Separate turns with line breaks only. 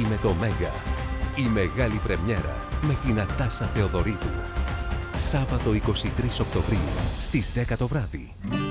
με το Μέγκα. Η μεγάλη πρεμιέρα με την Νατάσα Θεοδωρίδου. Σάββατο 23 Οκτωβρίου στις 10 το βράδυ.